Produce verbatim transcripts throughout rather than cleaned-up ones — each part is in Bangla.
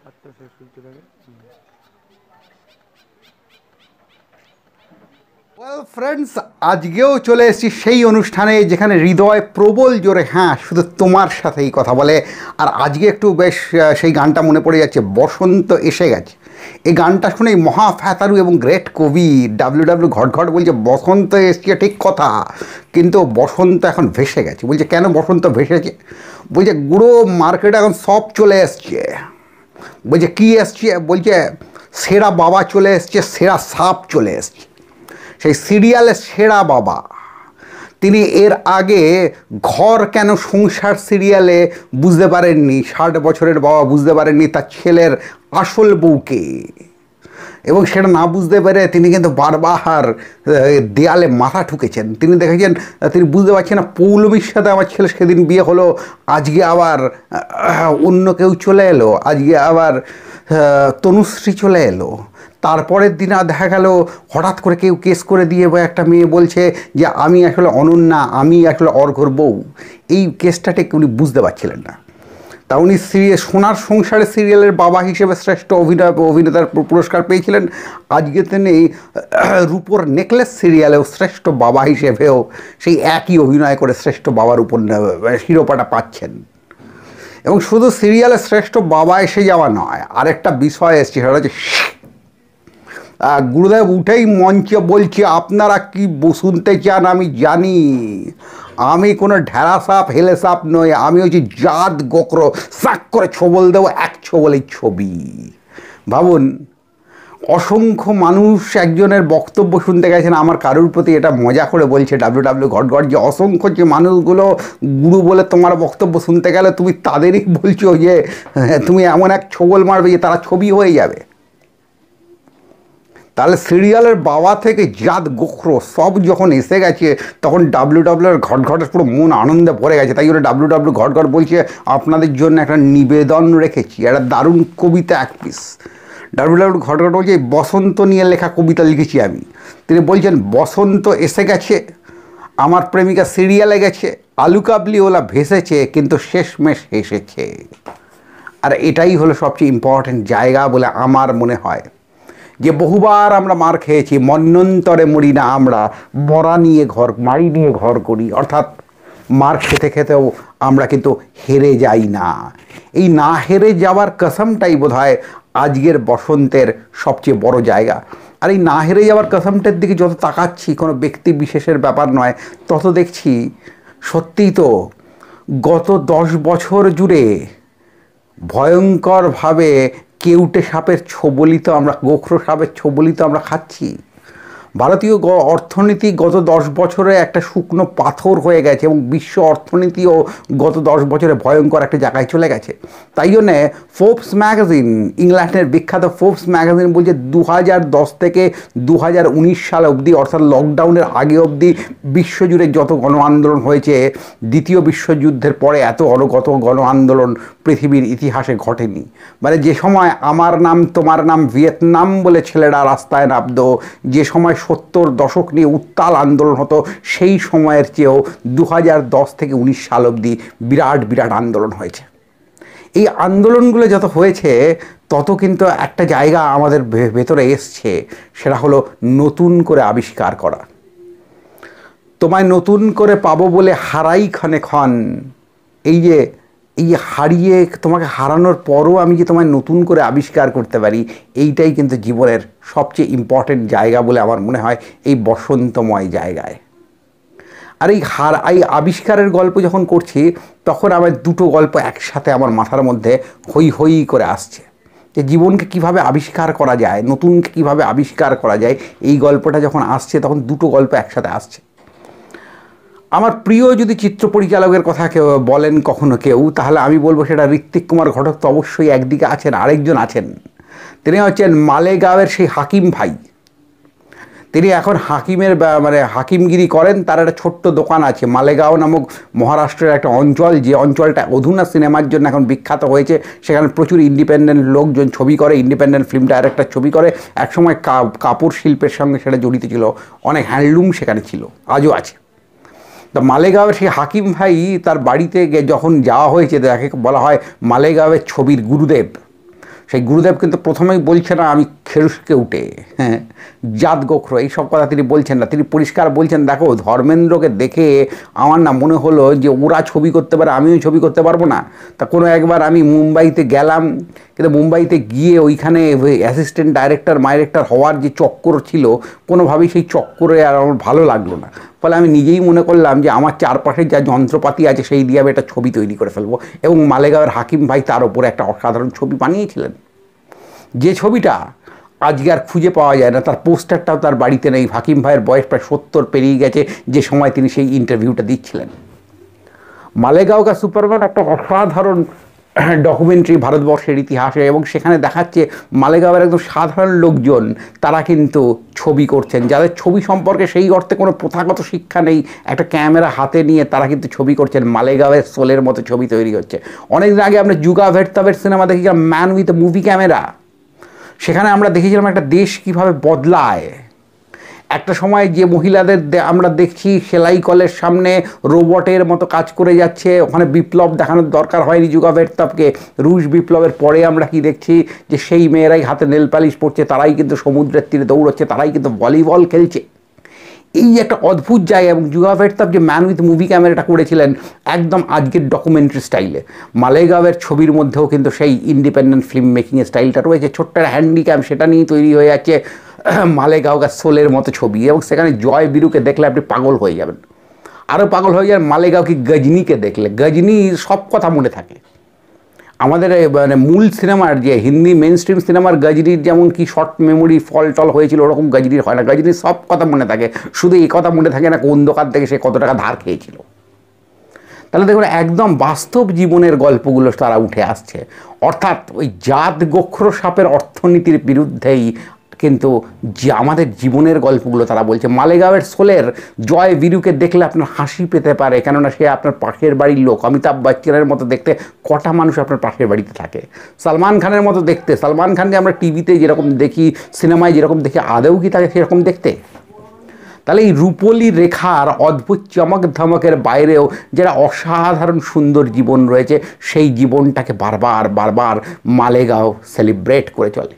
আটটা শেষ করতে থাকে। ওয়েল ফ্রেন্ডস, আজকেও চলে এসেছি সেই অনুষ্ঠানে যেখানে হৃদয় প্রবল জোরে হ্যাঁ শুধু তোমার সাথেই কথা বলে। আর আজকে একটু বেশ আহ, সেই গানটা মনে পড়ে যাচ্ছে, বসন্ত এসে গেছে। এই গানটা শুনেই মহা ফ্যাতারু এবং গ্রেট কবি ডাব্লিউ ডাব্লিউ ঘট ঘট বলছে বসন্ত এসছে ঠিক কথা, কিন্তু বসন্ত এখন ভেসে গেছে। বলছে কেন বসন্ত ভেসেছে? বলছে গুঁড়ো মার্কেটে এখন সব চলে এসছে। বলছে কী এসছে? বলছে সেরা বাবা চলে এসছে, সেরা সাপ চলে এসছে। সেই সিরিয়ালের সেরা বাবা তিনি এর আগে ঘর কেন সংসার সিরিয়ালে বুঝতে পারেননি, ষাট বছরের বাবা বুঝতে পারেননি তার ছেলের আসল বউকে, এবং সেটা না বুঝতে পেরে তিনি কিন্তু বারবার দেয়ালে মাথা ঠুকেছেন। তিনি দেখেছেন, তিনি বুঝতে পারছেন না পৌলমীর সাথে আমার ছেলে সেদিন বিয়ে হলো, আজকে আবার অন্য কেউ চলে এলো, আজকে আবার তনুশ্রী চলে এলো। তারপরের দিন আর দেখা গেল হঠাৎ করে কেউ কেস করে দিয়ে বা একটা মেয়ে বলছে যে আমি আসলে অনন্যা, আমি আসলে অর্ঘর বউ। এই কেসটা ঠিক উনি বুঝতে পারছিলেন না। তা উনি সিরিয়াল সোনার সংসারে সিরিয়ালের বাবা হিসেবে শ্রেষ্ঠ অভিনয় অভিনেতার পুরস্কার পেয়েছিলেন। আজকে তিনি রূপোর নেকলেস সিরিয়ালেও শ্রেষ্ঠ বাবা হিসেবেও সেই একই অভিনয় করে শ্রেষ্ঠ বাবার উপর শিরোপাটা পাচ্ছেন। এবং শুধু সিরিয়ালে শ্রেষ্ঠ বাবা এসে যাওয়া নয়, আরেকটা বিষয় এসছে, সেটা হচ্ছে গুরুদেব উঠেই মঞ্চে বলছে আপনারা কি শুনতে চান আমি জানি, আমি কোনো ঢেড়া সাপ হেলে সাপ নই, আমি হচ্ছে জাত গোকরো, সাক করে ছবল দেবো এক ছবলেই ছবি। ভাবুন, অসংখ্য মানুষ একজনের বক্তব্য শুনতে গেছেন। আমার কারোর প্রতি এটা মজা করে বলছে ডাব্লিউ ডাব্লিউ ঘট ঘট যে অসংখ্য যে মানুষগুলো গুরু বলে তোমার বক্তব্য শুনতে গেলে তুমি তাদেরই বলছো যে তুমি এমন এক ছবল মারবে যে তারা ছবি হয়ে যাবে। তাহলে সিরিয়ালের বাবা থেকে জাত গোখরো সব যখন এসে গেছে, তখন ডাব্লিউ ডাব্লিউর ঘট ঘটের পুরো মন আনন্দে ভরে গেছে। তাই জন্য ডাব্লিউ ডাব্লিউ ঘট ঘট বলছে আপনাদের জন্য একটা নিবেদন রেখেছি, একটা দারুণ কবিতা এক পিস। ডাব্লিউ ডাব্লিউ ঘট ঘট বলছে বসন্ত নিয়ে লেখা কবিতা লিখেছি আমি। তিনি বলছেন বসন্ত এসে গেছে, আমার প্রেমিকা সিরিয়ালে গেছে, আলু কাবলি ওলা ভেসেছে, কিন্তু শেষমেশ এসেছে। আর এটাই হলো সবচেয়ে ইম্পর্ট্যান্ট জায়গা বলে আমার মনে হয়, যে বহুবার আমরা মার খেয়েছি, মন্যন্তরে মরি না আমরা, মরা নিয়ে ঘর মারি নিয়ে ঘর করি। অর্থাৎ মার খেতে খেতেও আমরা কিন্তু হেরে যাই না। এই না হেরে যাওয়ার কসমটাই বোধ হয় আজকের বসন্তের সবচেয়ে বড় জায়গা। আর এই না হেরে যাওয়ার কসমটার দিকে যত তাকাচ্ছি, কোনো ব্যক্তি বিশেষের ব্যাপার নয়, তত দেখছি সত্যিই তো গত দশ বছর জুড়ে ভয়ঙ্করভাবে কেউটে সাপের ছোবলি তো আমরা, গোখরো সাপের ছোবলি তো আমরা খাচ্ছি। ভারতীয় অর্থনীতি গত দশ বছরে একটা শুকনো পাথর হয়ে গেছে, এবং বিশ্ব অর্থনীতিও গত দশ বছরে ভয়ঙ্কর একটা জায়গায় চলে গেছে। তাই জন্যে ফোর্বস ম্যাগাজিন, ইংল্যান্ডের বিখ্যাত ফোর্বস ম্যাগাজিন বলছে দু হাজার দশ থেকে দু হাজার উনিশ সাল অবধি, অর্থাৎ লকডাউনের আগে অবধি বিশ্বজুড়ে যত গণ আন্দোলন হয়েছে, দ্বিতীয় বিশ্বযুদ্ধের পরে এত অনগত গণ আন্দোলন পৃথিবীর ইতিহাসে ঘটেনি। মানে যে সময় আমার নাম তোমার নাম ভিয়েতনাম বলে ছেলেরা রাস্তায় নামতো, যে সময় সত্তর দশক নিয়ে উত্তাল আন্দোলন হতো, সেই সময়ের চেয়েও দু হাজার দশ থেকে উনিশ সাল অবধি বিরাট বিরাট আন্দোলন হয়েছে। এই আন্দোলনগুলো যত হয়েছে তত কিন্তু একটা জায়গা আমাদের ভেতরে এসছে, সেটা হলো নতুন করে আবিষ্কার করা। তোমায় নতুন করে পাবো বলে হারাই ক্ষণে ক্ষণ, এই যে এই হারিয়ে তোমাকে হারানোর পরও আমি যে তোমায় নতুন করে আবিষ্কার করতে পারি, এইটাই কিন্তু জীবনের সবচেয়ে ইম্পর্টেন্ট জায়গা বলে আমার মনে হয় এই বসন্তময় জায়গায়। আর এই হার এই আবিষ্কারের গল্প যখন করছি, তখন আমার দুটো গল্প একসাথে আমার মাথার মধ্যে হই হই করে আসছে, যে জীবনকে কিভাবে আবিষ্কার করা যায়, নতুনকে কীভাবে আবিষ্কার করা যায়। এই গল্পটা যখন আসছে তখন দুটো গল্প একসাথে আসছে। আমার প্রিয় যদি চিত্র পরিচালকের কথা কেউ বলেন কখনো কেউ, তাহলে আমি বলবো সেটা ঋত্বিক কুমার ঘটক তো অবশ্যই একদিকে আছেন, আরেকজন আছেন, তিনি হচ্ছেন মালেগাঁওয়ের সেই হাকিম ভাই। তিনি এখন হাকিমের মানে হাকিমগিরি করেন। তার একটা ছোট্ট দোকান আছে মালেগাঁও নামক মহারাষ্ট্রের একটা অঞ্চল, যে অঞ্চলটা অধুনা সিনেমার জন্য এখন বিখ্যাত হয়েছে। সেখানে প্রচুর ইন্ডিপেন্ডেন্ট লোকজন ছবি করে, ইন্ডিপেন্ডেন্ট ফিল্ম ডাইরেক্টর ছবি করে। একসময় কাপড় শিল্পের সঙ্গে সেটা জড়িত ছিল, অনেক হ্যান্ডলুম সেখানে ছিল, আজও আছে। তা মালেগাঁওয়ের সেই হাকিম ভাই, তার বাড়িতে যখন যাওয়া হয়েছে, তাকে বলা হয় মালেগাঁওয়ের ছবির গুরুদেব। সেই গুরুদেব কিন্তু প্রথমেই বলছে না আমি খেরুসকে উঠে, হ্যাঁ, জাত গোখরো এইসব কথা তিনি বলছেন না। তিনি পরিষ্কার বলছেন, দেখো ধর্মেন্দ্রকে দেখে আমার না মনে হলো যে ওরা ছবি করতে পারে, আমিও ছবি করতে পারবো না। তা কোনো একবার আমি মুম্বাইতে গেলাম, কিন্তু মুম্বাইতে গিয়ে ওইখানে অ্যাসিস্ট্যান্ট ডাইরেক্টর মাইরেক্টর হওয়ার যে চক্কর ছিল, কোনোভাবেই সেই চক্করে আর আমার ভালো লাগলো না। ফলে আমি নিজেই মনে করলাম যে আমার চারপাশে যা যন্ত্রপাতি আছে সেই দিয়ে আমি একটা ছবি তৈরি করে ফেলবো, এবং মালেগাঁওয়ের হাকিম ভাই তার ওপরে একটা অসাধারণ ছবি বানিয়েছিলেন, যে ছবিটা আজকে আর খুঁজে পাওয়া যায় না। তার পোস্টারটাও তার বাড়িতে নেই। হাকিম ভাইয়ের বয়স প্রায় সত্তর পেরিয়ে গেছে যে সময় তিনি সেই ইন্টারভিউটা দিচ্ছিলেন। মালেগাঁও কা সুপারম্যান একটা অসাধারণ ডকুমেন্টারি ভারতবর্ষের ইতিহাসে, এবং সেখানে দেখাচ্ছে মালেগাঁওয়ের একদম সাধারণ লোকজন তারা কিন্তু ছবি করছেন, যাদের ছবি সম্পর্কে সেই অর্থে কোনো প্রথাগত শিক্ষা নেই, একটা ক্যামেরা হাতে নিয়ে তারা কিন্তু ছবি করছেন। মালেগাঁওয়ের সোলের মতো ছবি তৈরি হচ্ছে। অনেকদিন আগে আমরা যুগা ভেরতাবের সিনেমা দেখেছিলাম man with a movie camera. সেখানে আমরা দেখেছিলাম একটা দেশ কীভাবে বদলায়। একটা সময় যে মহিলাদের আমরা দেখছি সেলাই কলের সামনে রোবটের মতো কাজ করে যাচ্ছে, ওখানে বিপ্লব দেখানোর দরকার হয়নি যুগা ভেরতাবকে। রুশ বিপ্লবের পরে আমরা কি দেখছি যে সেই মেয়েরাই হাতে নেল পালিশ পড়ছে, তারাই কিন্তু সমুদ্রের তীরে দৌড়চ্ছে, তারাই কিন্তু ভলিবল খেলছে। এই একটা অদ্ভুত জায়গা। এবং যুগা ভেরতাব যে ম্যান উইথ মুভি ক্যামেরাটা করেছিলেন একদম আজকের ডকুমেন্টারি স্টাইলে, মালেগাঁওয়ের ছবির মধ্যেও কিন্তু সেই ইন্ডিপেন্ডেন্ট ফিল্ম মেকিংয়ের স্টাইলটা রয়েছে। ছোট্ট একটা হ্যান্ডিক্যাম, সেটা নিয়ে তৈরি হয়ে যাচ্ছে মালেগাঁও কা সোলের মতো ছবি, এবং সেখানে জয় বীরুকে দেখলে আপনি পাগল হয়ে যাবেন। আরও পাগল হয়ে যাবেন মালেগাঁও কি গজনীকে দেখলে। গজনী সব কথা মনে থাকে। আমাদের মানে মূল সিনেমার যে হিন্দি মেন স্ট্রিম সিনেমার গজনীর যেমন কি শর্ট মেমোরি ফল টল হয়েছিল, ওরকম গজনীর হয় না। গজনীর সব কথা মনে থাকে, শুধু এই কথা মনে থাকে না কোন দোকান থেকে সে কত টাকা ধার খেয়েছিল। তাহলে দেখুন একদম বাস্তব জীবনের গল্পগুলো তারা উঠে আসছে। অর্থাৎ ওই জাত গোখরো সাপের অর্থনীতির বিরুদ্ধেই কিন্তু যে আমাদের জীবনের গল্পগুলো তারা বলছে। মালেগাঁওয়ের সোলের জয় বীরুকে দেখলে আপনার হাসি পেতে পারে, কেননা সে আপনার পাশের বাড়ির লোক। অমিতাভ বচ্চনের মতো দেখতে কটা মানুষ আপনার পাশের বাড়িতে থাকে। সালমান খানের মতো দেখতে, সালমান খানকে আমরা টিভিতে যেরকম দেখি, সিনেমায় যেরকম দেখি, আদৌ কি তাকে সেরকম দেখতে? তাহলে এই রূপলি রেখার অদ্ভুত চমক ধমকের বাইরেও যারা অসাধারণ সুন্দর জীবন রয়েছে, সেই জীবনটাকে বারবার বারবার মালেগাঁও সেলিব্রেট করে চলে।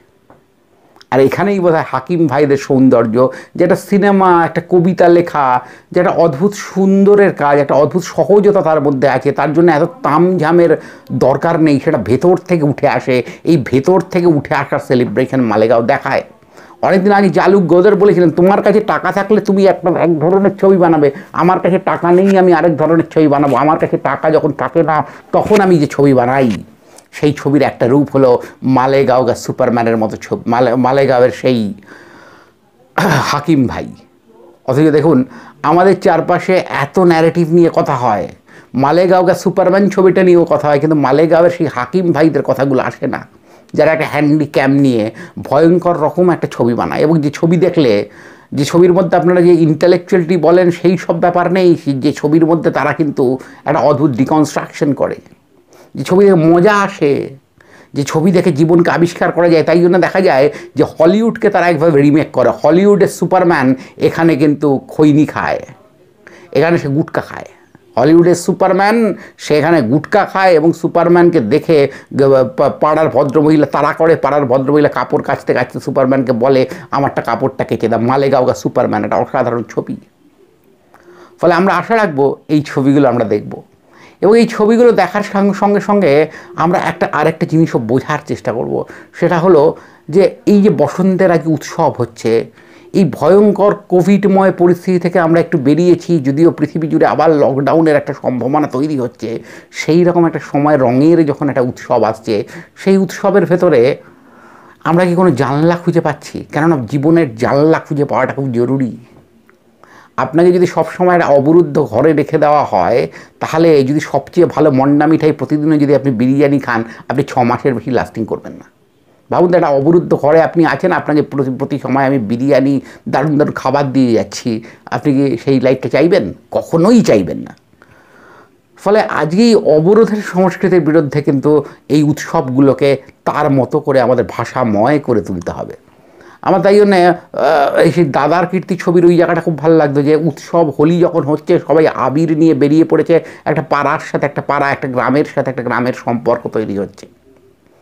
আর এখানেই বোধহয় হাকিম ভাইদের সৌন্দর্য, যেটা সিনেমা, একটা কবিতা লেখা, যেটা অদ্ভুত সুন্দরের কাজ, একটা অদ্ভুত সহজতা তার মধ্যে আছে, তার জন্য এত তামঝামের দরকার নেই, সেটা ভেতর থেকে উঠে আসে। এই ভেতর থেকে উঠে আসার সেলিব্রেশন মালেগাঁও দেখায়। অনেকদিন আগে জালুক গদর বলেছিলেন, তোমার কাছে টাকা থাকলে তুমি একটা এক ধরনের ছবি বানাবে, আমার কাছে টাকা নেই, আমি আরেক ধরনের ছবি বানাবো। আমার কাছে টাকা যখন থাকে না, তখন আমি যে ছবি বানাই, সেই ছবির একটা রূপ হলো মালেগাঁও কা সুপারম্যানের মতো ছবি, মালে মালেগাঁওয়ের সেই হাকিম ভাই। অথচ দেখুন আমাদের চারপাশে এত ন্যারেটিভ নিয়ে কথা হয়, মালেগাঁও কা সুপারম্যান ছবিটা নিয়েও কথা হয়, কিন্তু মালেগাঁওয়ের সেই হাকিম ভাইদের কথাগুলো আসে না, যারা একটা হ্যান্ডিক্যাম নিয়ে ভয়ঙ্কর রকম একটা ছবি বানায়। এবং যে ছবি দেখলে, যে ছবির মধ্যে আপনারা যে ইন্টেলেকচুয়ালিটি বলেন সেই সব ব্যাপার নেই, যে ছবির মধ্যে তারা কিন্তু একটা অদ্ভুত ডিকনস্ট্রাকশন করে, যে ছবি দেখে মজা আসে, যে ছবি দেখে জীবনকে আবিষ্কার করা যায়। তাই জন্য দেখা যায় যে হলিউডকে তারা একভাবে রিমেক করে। হলিউডের সুপারম্যান এখানে কিন্তু খৈনি খায়, এখানে সে গুটকা খায়। হলিউডের সুপারম্যান সেখানে গুটকা খায়, এবং সুপারম্যানকে দেখে পাড়ার ভদ্রমহিলা তাড়া করে, পাড়ার ভদ্রমহিলা কাপড় কাচতে কাচতে সুপারম্যানকে বলে আমারটা কাপড়টা কেচে দাও। মালেগাঁও কা সুপারম্যান একটা অসাধারণ ছবি। ফলে আমরা আশা রাখবো এই ছবিগুলো আমরা দেখব, এবং এই ছবিগুলো দেখার সঙ্গে সঙ্গে আমরা একটা আরেকটা জিনিসও বোঝার চেষ্টা করব। সেটা হলো যে এই যে বসন্তের আগে উৎসব হচ্ছে, এই ভয়ঙ্কর কোভিডময় পরিস্থিতি থেকে আমরা একটু বেরিয়েছি, যদিও পৃথিবী জুড়ে আবার লকডাউনের একটা সম্ভাবনা তৈরি হচ্ছে। সেই রকম একটা সময় রঙের যখন একটা উৎসব আসছে, সেই উৎসবের ভেতরে আমরা কি কোনো জানলা খুঁজে পাচ্ছি? কেননা জীবনের জানলা খুঁজে পাওয়াটা খুব জরুরি। আপনাকে যদি সবসময় একটা অবরুদ্ধ ঘরে রেখে দেওয়া হয়, তাহলে যদি সবচেয়ে ভালো মন্ডা মিঠাই প্রতিদিনও যদি আপনি বিরিয়ানি খান, আপনি ছ মাসের বেশি লাস্টিং করবেন না। ভাবুন, একটা অবরুদ্ধ ঘরে আপনি আছেন, আপনাকে প্রতি প্রতি সময় আমি বিরিয়ানি দারুণ দারুণ খাবার দিয়ে যাচ্ছি, আপনি কি সেই লাইফটা চাইবেন? কখনোই চাইবেন না। ফলে আজকে এই অবরোধের সংস্কৃতির বিরুদ্ধে কিন্তু এই উৎসবগুলোকে তার মতো করে আমাদের ভাষাময় করে তুলতে হবে। আমার তাই জন্যে এই সেই দাদার কীর্তি ছবির ওই জায়গাটা খুব ভালো লাগতো, যে উৎসব হোলি যখন হচ্ছে সবাই আবির নিয়ে বেরিয়ে পড়েছে, একটা পাড়ার সাথে একটা পাড়া, একটা গ্রামের সাথে একটা গ্রামের সম্পর্ক তৈরি হচ্ছে।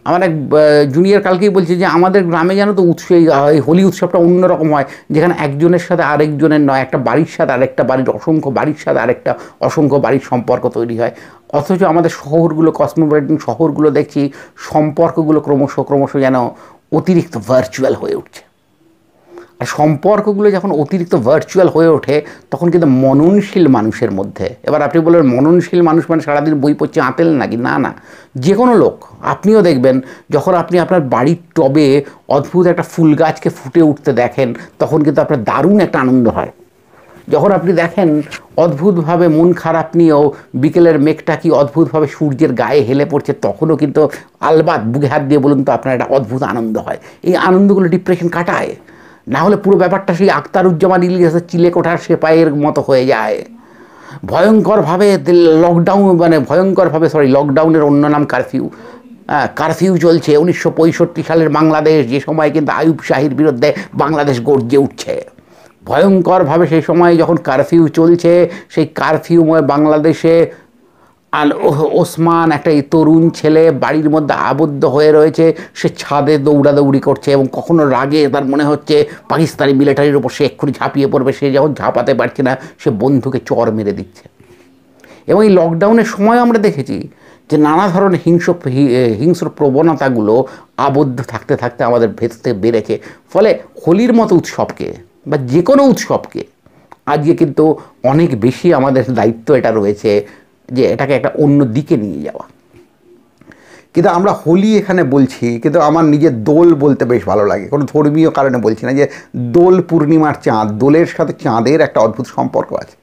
আমার এক জুনিয়র কালকেই বলছে যে আমাদের গ্রামে জানো তো উৎসব, এই হোলি উৎসবটা অন্যরকম হয়, যেখানে একজনের সাথে আরেকজনের নয়, একটা বাড়ির সাথে আরেকটা বাড়ির, অসংখ্য বাড়ির সাথে আরেকটা অসংখ্য বাড়ির সম্পর্ক তৈরি হয়। অথচ আমাদের শহরগুলো, কসমোপলিটন শহরগুলো দেখছি সম্পর্কগুলো ক্রমশ ক্রমশ যেন অতিরিক্ত ভার্চুয়াল হয়ে উঠছে। আর সম্পর্কগুলো যখন অতিরিক্ত ভার্চুয়াল হয়ে ওঠে তখন কিন্তু মননশীল মানুষের মধ্যে, এবার আপনি বলবেন মননশীল মানুষ মানে সারাদিন বই পড়ছে আঁতেল নাকি, না না, যে কোনো লোক, আপনিও দেখবেন যখন আপনি আপনার বাড়ির টবে অদ্ভুত একটা ফুল গাছকে ফুটে উঠতে দেখেন তখন কিন্তু আপনার দারুণ একটা আনন্দ হয়। যখন আপনি দেখেন অদ্ভুতভাবে মন খারাপ নিয়েও বিকেলের মেঘটা কি অদ্ভুতভাবে সূর্যের গায়ে হেলে পড়ছে, তখনও কিন্তু আলবাত বুকে হাত দিয়ে বলুন তো আপনার একটা অদ্ভুত আনন্দ হয়। এই আনন্দগুলো ডিপ্রেশন কাটায়, না হলে পুরো ব্যাপারটা সেই আখতারুজ্জামান ইলিয়াসের চিলেকোঠার সেপাইয়ের মতো হয়ে যায়। ভয়ঙ্করভাবে লকডাউন, মানে ভয়ঙ্করভাবে সরি লকডাউনের অন্য নাম কারফিউ, হ্যাঁ কারফিউ চলছে উনিশশো পঁয়ষট্টি সালের বাংলাদেশ, যে সময় কিন্তু আইয়ুব শাহীর বিরুদ্ধে বাংলাদেশ গর্জে উঠছে ভয়ঙ্করভাবে। সেই সময় যখন কারফিউ চলছে, সেই কারফিউময় বাংলাদেশে আর ওসমান একটা এই তরুণ ছেলে বাড়ির মধ্যে আবদ্ধ হয়ে রয়েছে, সে ছাদে দৌড়াদৌড়ি করছে এবং কখনো রাগে তার মনে হচ্ছে পাকিস্তানি মিলিটারির ওপর সে এক্ষুনি ঝাঁপিয়ে পড়বে, সে যখন ঝাঁপাতে পারছে না সে বন্ধুকে চর মেরে দিচ্ছে। এবং এই লকডাউনের সময় আমরা দেখেছি যে নানা ধরনের হিংস্র হিংস্র প্রবণতাগুলো আবদ্ধ থাকতে থাকতে আমাদের ভেতরে বেড়েছে। ফলে হোলির মতো উৎসবকে বা যে কোনো উৎসবকে আজকে কিন্তু অনেক বেশি আমাদের দায়িত্ব এটা রয়েছে যে এটাকে একটা অন্য দিকে নিয়ে যাওয়া। কিন্তু আমরা হোলি এখানে বলছি, কিন্তু আমার নিজের দোল বলতে বেশ ভালো লাগে, কোনো ধর্মীয় কারণে বলছি না, যে দোল পূর্ণিমার চাঁদ, দোলের সাথে চাঁদের একটা অদ্ভুত সম্পর্ক আছে।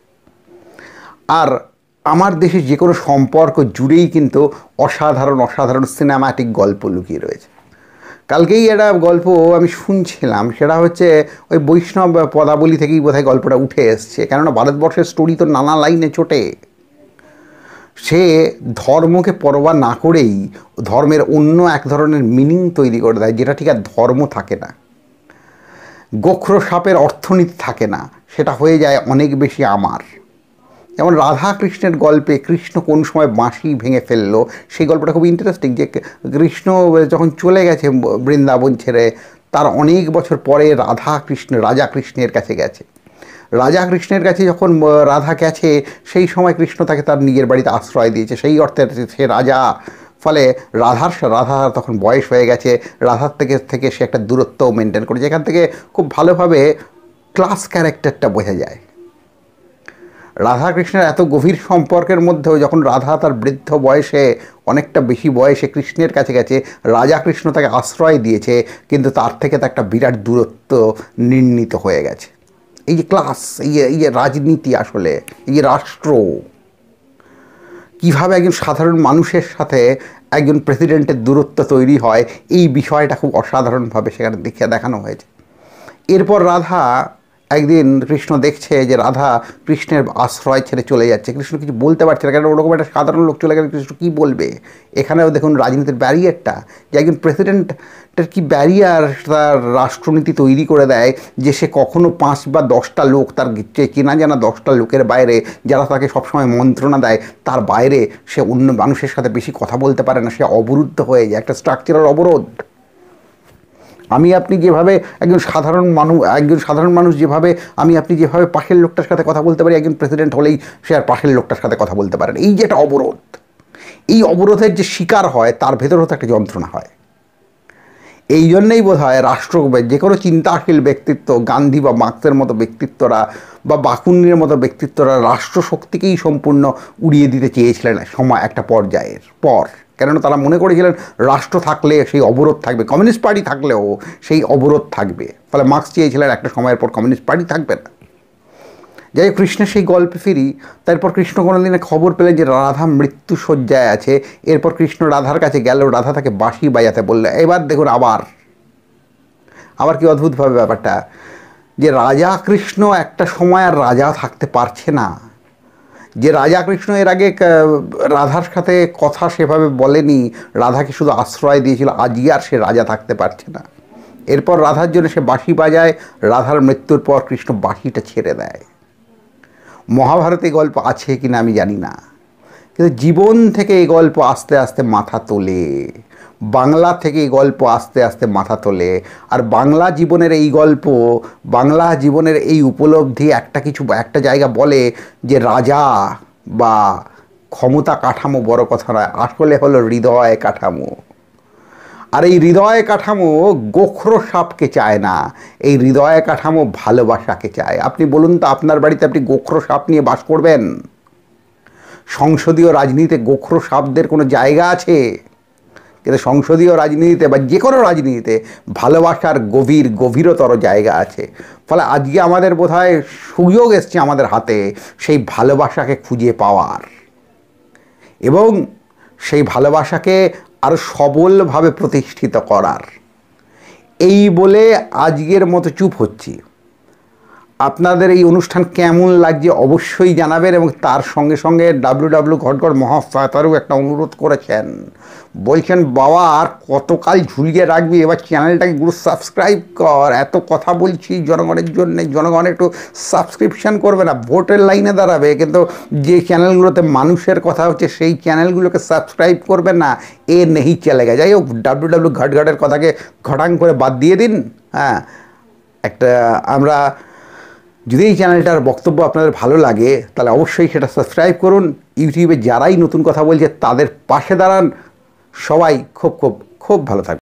আর আমার দেশে যে কোনো সম্পর্ক জুড়েই কিন্তু অসাধারণ অসাধারণ সিনেম্যাটিক গল্প লুকিয়ে রয়েছে। কালকেই একটা গল্প আমি শুনছিলাম, সেটা হচ্ছে ওই বৈষ্ণব পদাবলী থেকেই বোধহয় গল্পটা উঠে এসছে, কেননা ভারতবর্ষের স্টোরি তো নানা লাইনে ছোটে। সে ধর্মকে পরোয়া না করেই ধর্মের অন্য এক ধরনের মিনিং তৈরি করে দেয়, যেটা ঠিক আর ধর্ম থাকে না। গোখরো সাপের অর্থনীতি থাকে না, সেটা হয়ে যায় অনেক বেশি আমার। যেমন রাধা কৃষ্ণের গল্পে কৃষ্ণ কোন সময় বাঁশি ভেঙে ফেললো, সেই গল্পটা খুব ইন্টারেস্টিং। যে কৃষ্ণ যখন চলে গেছে বৃন্দাবন ছেড়ে, তার অনেক বছর পরে রাধা কৃষ্ণ রাজা কৃষ্ণের কাছে গেছে। রাজা কৃষ্ণের কাছে যখন রাধা গেছে, সেই সময় কৃষ্ণ তাকে তার নিজের বাড়িতে আশ্রয় দিয়েছে, সেই অর্থে সে রাজা। ফলে রাধার রাধার তখন বয়স হয়ে গেছে, রাধার থেকে থেকে সে একটা দূরত্বও মেনটেন করেছে। এখান থেকে খুব ভালোভাবে ক্লাস ক্যারেক্টারটা বোঝা যায়। রাধা কৃষ্ণের এত গভীর সম্পর্কের মধ্যেও যখন রাধা তার বৃদ্ধ বয়সে, অনেকটা বেশি বয়সে কৃষ্ণের কাছে গেছে, রাজা কৃষ্ণ তাকে আশ্রয় দিয়েছে, কিন্তু তার থেকে তো একটা বিরাট দূরত্ব নির্ণীত হয়ে গেছে। এই যে ক্লাস, এই যে এই যে রাজনীতি, আসলে এই যে রাষ্ট্র, কীভাবে একজন সাধারণ মানুষের সাথে একজন প্রেসিডেন্টের দূরত্ব তৈরি হয়, এই বিষয়টা খুব অসাধারণভাবে সেখানে দেখে দেখানো হয়েছে। এরপর রাধা একদিন, কৃষ্ণ দেখছে যে রাধা কৃষ্ণের আশ্রয় ছেড়ে চলে যাচ্ছে, কৃষ্ণ কিছু বলতে পারছে না, কারণ ওরকম একটা সাধারণ লোক চলে গেলে কৃষ্ণ কী বলবে। এখানেও দেখুন রাজনীতির ব্যারিয়ারটা, যে একজন প্রেসিডেন্টের কি ব্যারিয়ার তার রাষ্ট্রনীতি তৈরি করে দেয়, যে সে কখনো পাঁচ বা দশটা লোক, তার চেনা জানা দশটা লোকের বাইরে যারা তাকে সবসময় মন্ত্রণা দেয়, তার বাইরে সে অন্য মানুষের সাথে বেশি কথা বলতে পারে না, সে অবরুদ্ধ হয়ে যায়, একটা স্ট্রাকচারাল অবরোধ। আমি আপনি যেভাবে একজন সাধারণ মানুষ একজন সাধারণ মানুষ যেভাবে আমি আপনি যেভাবে পাশের লোকটার সাথে কথা বলতে পারি, একজন প্রেসিডেন্ট হলেই সে আর পাশের লোকটার সাথে কথা বলতে পারেন। এই যে একটা অবরোধ, এই অবরোধের যে শিকার হয় তার ভেতরেও তো একটা যন্ত্রণা হয়। এই জন্যেই বোধ হয় রাষ্ট্র, যে কোনো চিন্তাশীল ব্যক্তিত্ব, গান্ধী বা মার্ক্সের মতো ব্যক্তিত্বরা বা বাকুনির মতো ব্যক্তিত্বরা রাষ্ট্রশক্তিকেই সম্পূর্ণ উড়িয়ে দিতে চেয়েছিলেন সময় একটা পর্যায়ের পর, কেননা তারা মনে করেছিলেন রাষ্ট্র থাকলে সেই অবরোধ থাকবে, কমিউনিস্ট পার্টি থাকলেও সেই অবরোধ থাকবে। ফলে মার্ক্স চেয়েছিলেন একটা সময়ের পর কমিউনিস্ট পার্টি থাকবে না। যাই হোক, কৃষ্ণের সেই গল্পে ফিরি। তারপর কৃষ্ণ কোনো দিনে খবর পেলেন যে রাধা মৃত্যুশয্যায় আছে। এরপর কৃষ্ণ রাধার কাছে গেল, রাধা তাকে বাঁশি বাজাতে বললে। এবার দেখুন আবার আবার কি অদ্ভুতভাবে ব্যাপারটা, যে রাজা কৃষ্ণ একটা সময় আর রাজা থাকতে পারছে না। যে রাজা কৃষ্ণ এর আগে রাধার সাথে কথা সেভাবে বলেনি, রাধাকে শুধু আশ্রয় দিয়েছিল, আজকে আর সে রাজা থাকতে পারছে না। এরপর রাধার জন্য সে বাঁশি বাজায়। রাধার মৃত্যুর পর কৃষ্ণ বাঁশিটা ছেড়ে দেয়। মহাভারতে গল্প আছে কি না আমি জানি না, কিন্তু জীবন থেকে এই গল্প আস্তে আস্তে মাথা তোলে, বাংলা থেকে এই গল্প আস্তে আস্তে মাথা তোলে। আর বাংলা জীবনের এই গল্প, বাংলা জীবনের এই উপলব্ধি একটা কিছু একটা জায়গা বলে যে রাজা বা ক্ষমতা কাঠামো বড় কথা নয়, আসলে হলো হৃদয় কাঠামো। আর এই হৃদয় কাঠামো গোখরো সাপকে চায় না, এই হৃদয় কাঠামো ভালোবাসাকে চায়। আপনি বলুন তো, আপনার বাড়িতে আপনি গোখরো সাপ নিয়ে বাস করবেন? সংসদীয় রাজনীতিতে গোখরো সাপদের কোনো জায়গা আছে? কিন্তু সংসদীয় রাজনীতিতে বা যে কোনো রাজনীতিতে ভালোবাসার গভীর গভীরতর জায়গা আছে। ফলে আজকে আমাদের বোধহয় সুযোগ এসছে আমাদের হাতে সেই ভালোবাসাকে খুঁজে পাওয়ার এবং সেই ভালোবাসাকে আরও সবলভাবে প্রতিষ্ঠিত করার। এই বলে আজকের মতো চুপ হচ্ছি। আপনাদের এই অনুষ্ঠান কেমন লাগছে অবশ্যই জানাবেন, এবং তার সঙ্গে সঙ্গে ডাব্লিউ ডাব্লিউ ঘটঘট মহাফাতারও একটা অনুরোধ করেছেন। বলছেন, বাবা আর কতকাল ঝুলিয়ে রাখবি, এবার চ্যানেলটাকে গুরু সাবস্ক্রাইব কর, এত কথা বলছি জনগণের জন্য, জনগণ একটু সাবস্ক্রিপশান করবে না? ভোটের লাইনে দাঁড়াবে, কিন্তু যে চ্যানেলগুলোতে মানুষের কথা হচ্ছে সেই চ্যানেলগুলোকে সাবস্ক্রাইব করবে না, এ নেই চলেগা। যাই হোক, ডাব্লিউ ডাব্লিউ ঘটঘটের কথাকে ঘটাং করে বাদ দিয়ে দিন। হ্যাঁ, একটা আমরা যদি এই চ্যানেলটার বক্তব্য আপনাদের ভালো লাগে তাহলে অবশ্যই সেটা সাবস্ক্রাইব করুন। ইউটিউবে যারাই নতুন কথা বলছে তাদের পাশে দাঁড়ান। সবাই খুব খুব খুব ভালো থাকবে।